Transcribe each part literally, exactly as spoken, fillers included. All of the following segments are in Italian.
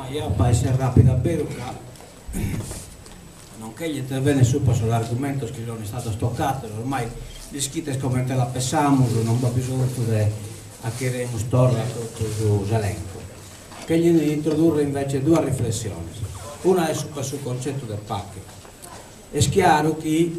Ma io per essere rapido davvero, nonché gli interventi su sull'argomento che non è stato stoccato, ormai gli schitte come te la pensiamo, non va bisogno di acquisire storia su elenco. Che gli introdurre invece due riflessioni. Una è su questo concetto del pacche. È chiaro che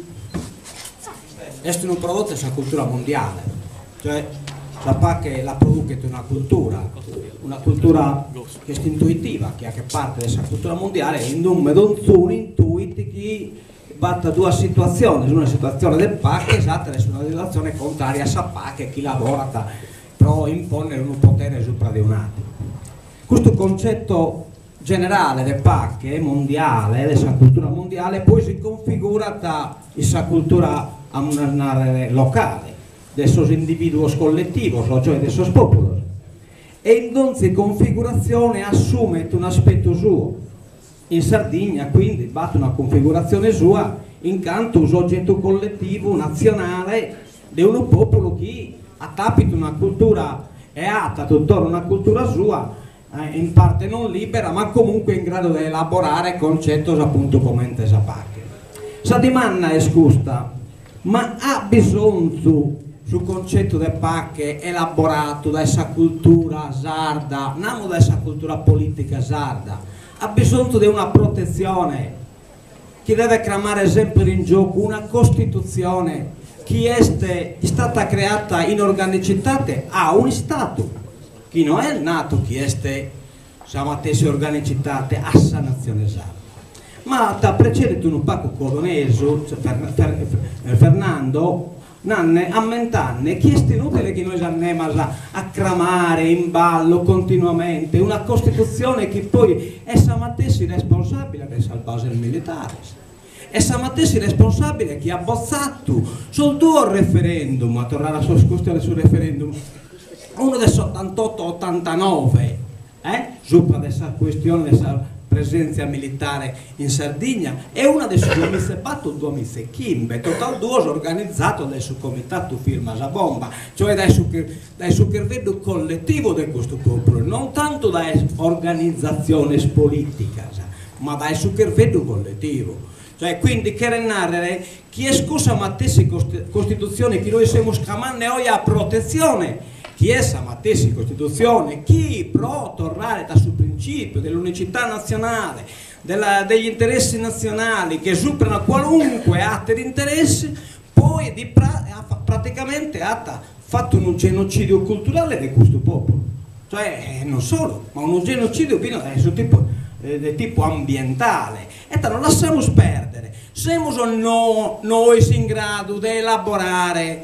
è un prodotto della cultura mondiale, cioè la pacche la produce una cultura, una cultura che è intuitiva, che è parte della cultura mondiale, in un medonzuno intuiti che batta due situazioni, una situazione del pacche esatta è una situazione contraria a pacche, chi lavora per imporre un potere sopra di un altro. Questo concetto generale del pacche mondiale, della cultura mondiale, poi si configura da questa cultura locale, dei suoi individui collettivi, cioè dei suoi popoli. E in ogni configurazione assume un aspetto suo. In Sardegna quindi batte una configurazione sua, incanto un soggetto collettivo nazionale di un popolo che ha tapito una cultura e ha tuttora una cultura sua, eh, in parte non libera, ma comunque in grado di elaborare concetti appunto come te sapete. Sa domanda è scusta, ma ha bisogno sul concetto del pacche elaborato da essa cultura sarda, non da essa cultura politica sarda, ha bisogno di una protezione che deve chiamare sempre in gioco una Costituzione che è stata creata in organicità a un Stato, che non è nato che è siamo stessa organicità a essa nazione sarda. Ma da precedente un pacco coloneso, Fernando, nanne, a vent'anni, chi è inutile che noi andiamo a, a cramare in ballo continuamente una Costituzione che poi è samatessi responsabile del salvare il militare, è samatessi responsabile che ha bozzato sul tuo referendum, a tornare alla sua questione sul referendum, uno del ottantotto ottantanove, eh? Sopra questa questione della presenza militare in Sardegna, è una delle sue duemilaquattro duemilacinque, total due organizzato dal suo comitato firma a bomba, cioè dal suo credo collettivo di questo popolo, non tanto da organizzazione politica, ma dal suo credo collettivo. Cioè, quindi che narrare chi è scusa ma stessi Costituzione che noi siamo scamando oggi a protezione, chi è la stessa Costituzione, chi pro tornare da sul principio dell'unicità nazionale, della, degli interessi nazionali che superano qualunque atto di interesse, poi di pra, ha praticamente ha fatto un genocidio culturale di questo popolo. Cioè, non solo, ma un genocidio di tipo, eh, di tipo ambientale. E non lasciamo perdere. Siamo no, noi in grado di elaborare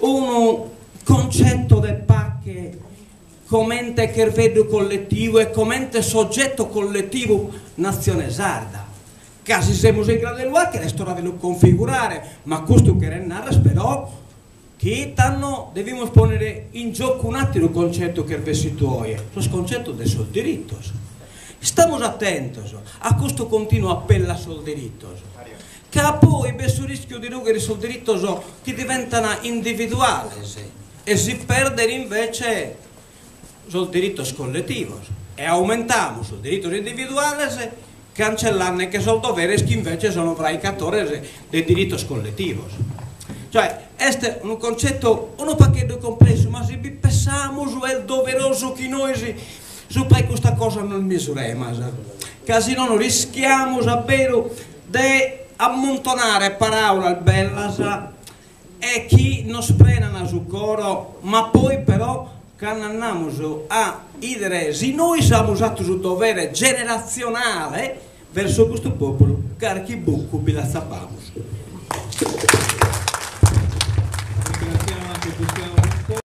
un concetto del pacche come credo collettivo e come soggetto collettivo nazione sarda. Casi siamo in grado di lo che è storia di lo configurare, ma questo che narra però che tanno dobbiamo ponere in gioco un attimo il concetto che è tu oggi, il concetto del sul diritto. Stiamo attenti a questo continuo appello sul diritto, che poi questo rischio di rugare sul diritto che diventano individuali e si perde invece sul diritto collettivo e aumentiamo sul diritto individuale cancellando che sono doveri che invece sono vraicatori del diritto collettivo. Cioè, questo è un concetto, un pacchetto complesso, ma se pensiamo è doveroso che noi su questa cosa non misuriamo, così non rischiamo davvero di ammontonare parole belle e chi non sprenano sul coro, ma poi però che andiamo a idere se noi siamo usati un dovere generazionale verso questo popolo, cari chi buco vi la sappiamo.